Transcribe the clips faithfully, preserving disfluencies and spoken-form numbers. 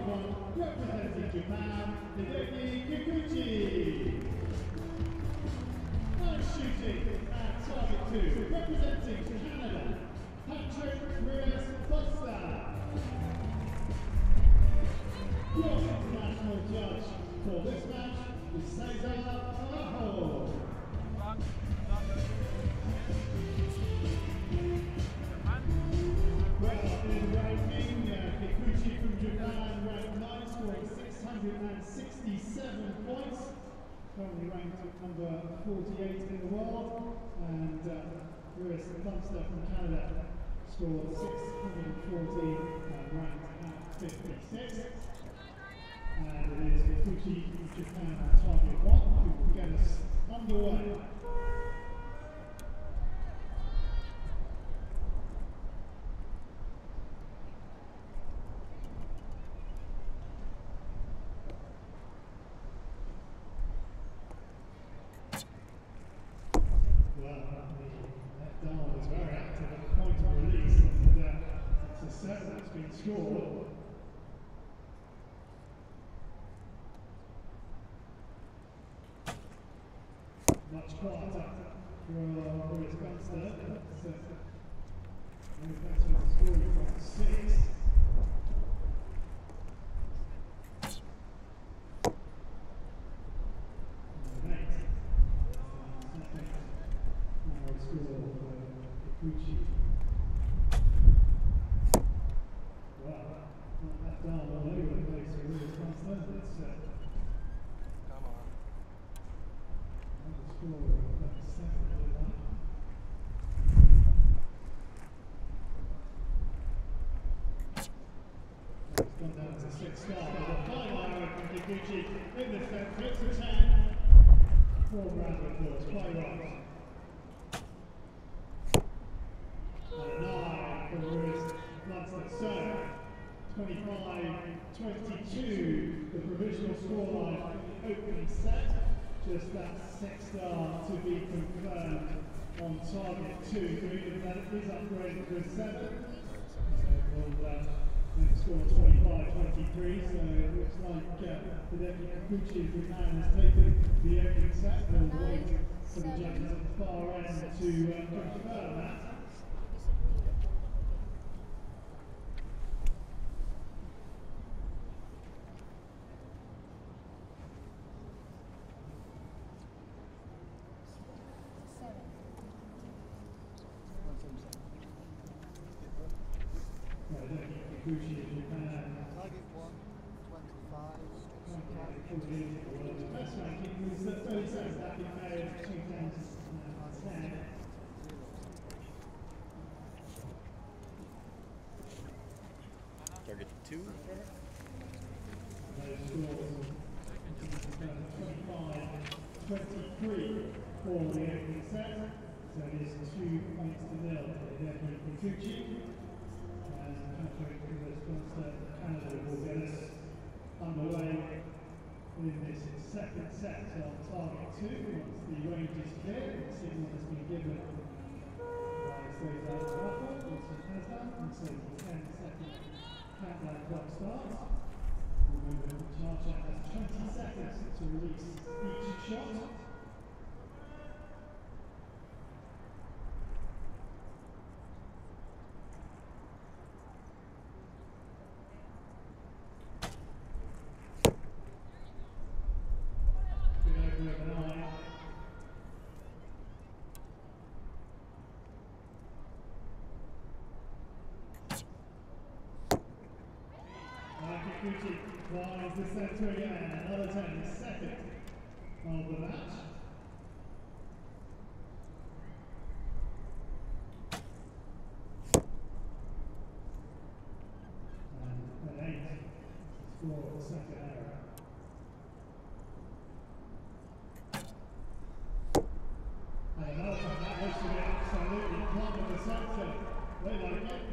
one, representing Japan, Hideki Kikuchi. Now shooting at target two, representing Canada, Patrick Reyes-Buster. Your international judge for this match is Cesar Arajo. Well, in ranking, uh, Kikuchi from Japan ranked nine, scoring six hundred sixty-seven points. Currently ranked at number forty-eight in the world. And uh, Reyes-Buster from Canada scored six hundred fourteen and ranked at fifty-six. And it is Kikuchi from Japan on target one who will get us underway. Well, the left arm was very active at the point of release, and uh, it's a set that's been scored. Much quieter for Reyes-Buster, but uh, no better at scoring from six. And eight. Second narrow score for Kikuchi. Wow, that down all over the place for Reyes-Buster. It's uh, It's gone down to six star, but a final arrow from Kikuchi in the set, flips a ten. Four round of applause, play right. And a nine for Reyes-Buster. So, twenty-five twenty-two, the provisional scoreline for the opening set. Just that six star to be confirmed on target two. So even that is upgraded to a seven. So we'll uh, score twenty-five twenty-three. So it looks like uh, Hideki Kikuchi of Japan has taken the opening set. We'll wait for the judges at the far end to uh, confirm that. Kikuchi of Japan. Target one, twenty-five. The best ranking was the thirty-seventh back in May of two thousand ten. Target two. Those scores twenty-five twenty-three for the opening set. So it is two points to nil for Hideki Kikuchi. Patrick Reyes-Buster, Canada will get us underway in this second set on target two. Once the range is clear, the signal has been given by Cesar Arajo, also Tesla, and so the ten second countdown clock starts. Remember, Charger has twenty seconds to release each shot. Kikuchi flies the centre again, another ten second of the match. And an eight to score the second error. And another time that was to be absolutely plumb in the centre. They like it.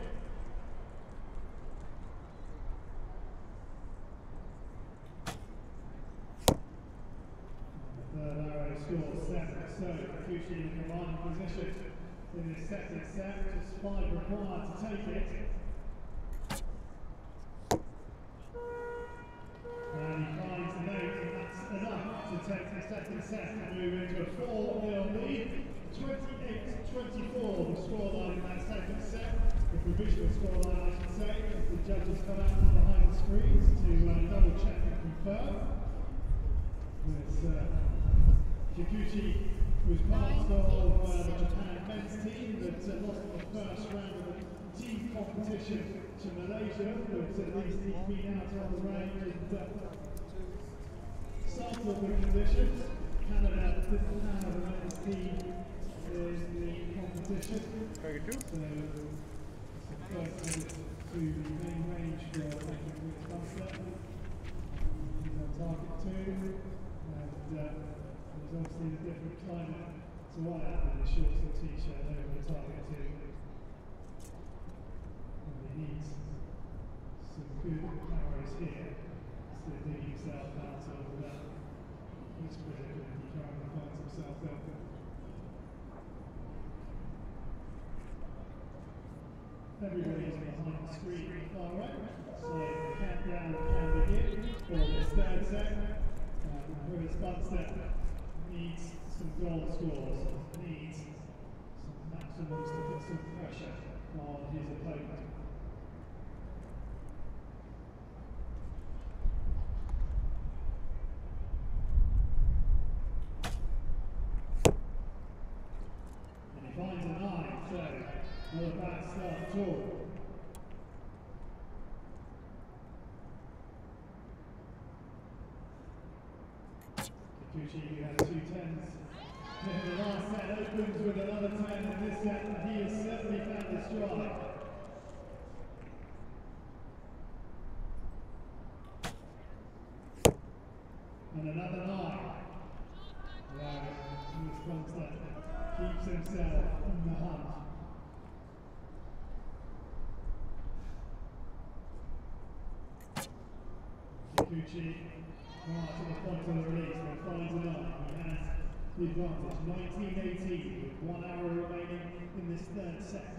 Third arrow scores seven, so Kikuchi in commanding position in this second set, just five required to take it. come out from behind the screens to uh, double check and confirm. With uh, Kikuchi was part of uh, the Japan men's team that uh, lost in the first round of the team competition to Malaysia, but at least he's been out on the range and uh, started the conditions. Canada didn't have a men's team in the competition. Very good. So it's the first visit to the main range for making this Buster. He's on target two, and uh, there's obviously a different climate to what happened in the shorts and t-shirt over the target two. And he needs some good arrows here to dig himself out of that. This predicament he currently finds himself in. Everybody's behind the screen far right, so the countdown can begin for this third set. Um, Rivers Bunster needs some goal scores, needs some maximums to put some pressure on his opponent. And he finds a nine, so not a bad start at all. Kikuchi, who has two tens. Then the last set opens with another ten in this set, and he has certainly found his stride. And another nine. Wow, Lewis Bunster keeps himself in the hunt. Kikuchi, right to the point of the release, but finds a nine. He has the advantage, nineteen eighteen, with one hour remaining in this third set.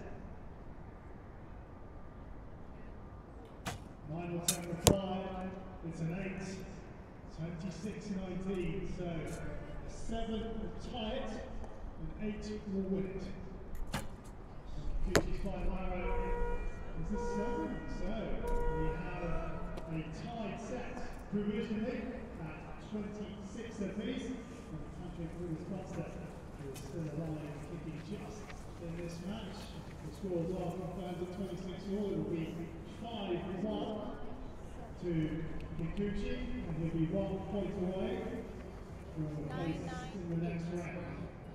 Nine or ten reply, it's an eight, twenty-six nineteen, so seven will tie it, and eight will win it. Kikuchi's final arrow is a seven, so we have a tied set provisionally at twenty-six apiece. And Patrick Lewis Bunster is still alive, kicking just in this match. The scores are confirmed at twenty-six all. It will be five one to Kikuchi, and he'll be one point away from the place in the next round.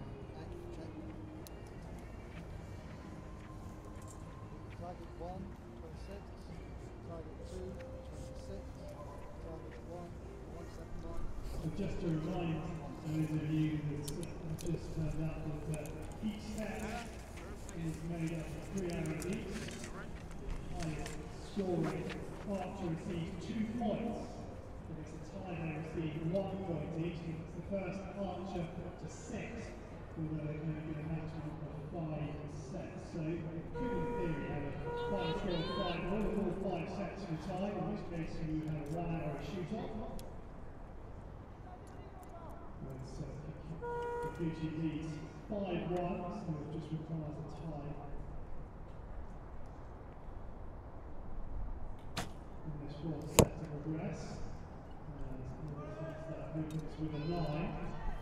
Target one, twenty-six. Target two, twenty-six. Target one, one seventy-one. So just to remind those of you that have just turned up that uh, each set is made up of three arrows each. Highest scoring archer receives two points. If it's a tie, they receive one point each. If it's the first archer to six, although they're going to get a maximum of five sets. So you could in theory have a five score five, all of all five sets for tie, in which case you would have a one hour shoot off. So Kikuchi leads five one, so it just requires a tie. In this fourth set to progress. And that opens with a nine.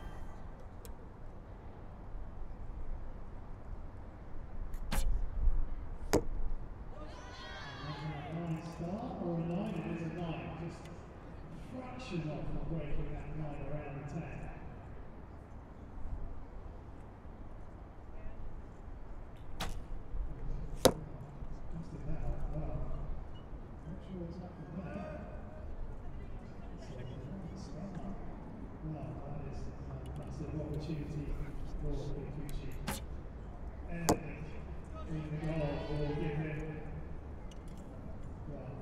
A nine star or a nine? It is a nine. Just a fraction off from breaking that nine around the ten. Opportunity for Kikuchi. Anything in the goal will give him, well,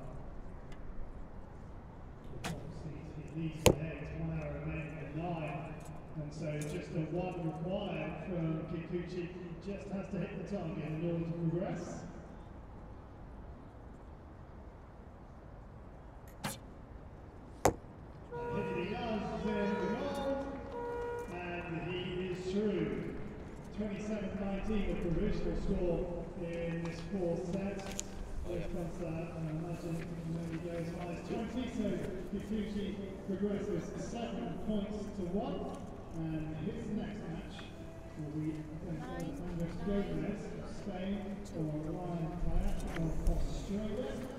the top seat. He leads ahead, one hour remaining at nine, and so just a one required from Kikuchi. He just has to hit the target in order to progress. And hit it he does, in the goal. And he is through. twenty-seven nineteen, the provisional score in this fourth set. sponsor, and I imagine it can only go as high as twenty, so Kikuchi progresses seven points to one, and his next match will be against Andres Gomez of Spain or Ryan Pyatt of Australia.